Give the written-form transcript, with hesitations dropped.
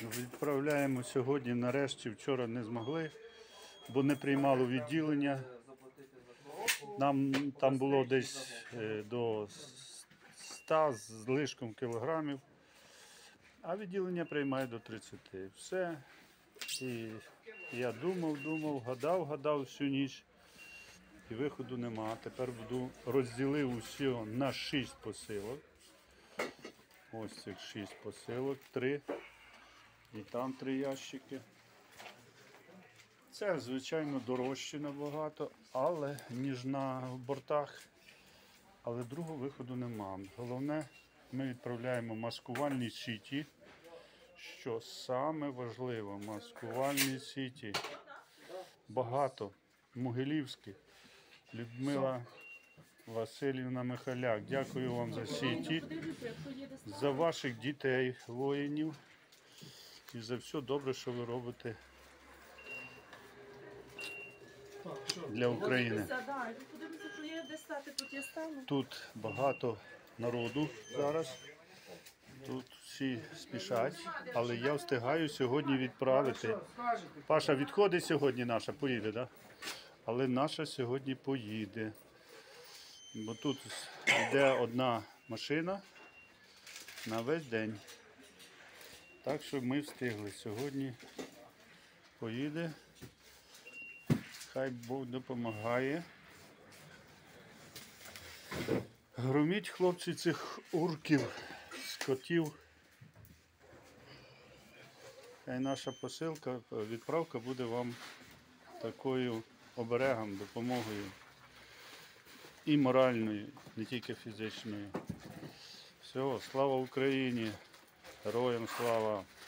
Відправляємо сьогодні, нарешті, вчора не змогли, бо не приймало відділення. Нам там було десь до 100 з лишком кілограмів, а відділення приймає до 30. Все. І я думав, гадав всю ніч. І виходу нема. Тепер розділив усе на 6 посилок. Ось цих 6 посилок, 3. І там 3 ящики. Це, звичайно, дорожче набагато, ніж на бортах. Але другого виходу нема. Головне, ми відправляємо маскувальні сіті. Що саме важливо, маскувальні сіті. Багато. Могилівські. Людмила Васильівна Михаляк. Дякую вам за сіті, за ваших дітей, воїнів. І за все добре, що ви робите для України. Тут багато народу зараз. Тут всі спішать, але я встигаю сьогодні відправити. Паша відходить сьогодні наша, поїде, так? Але наша сьогодні поїде. Бо тут йде одна машина на весь день. Так що ми встигли. Сьогодні поїде. Хай Бог допомагає. Громіть, хлопці, цих урків, скотів. Хай наша посилка, відправка буде вам такою оберегом, допомогою. І моральною, не тільки фізичною. Все, слава Україні! Героям слава!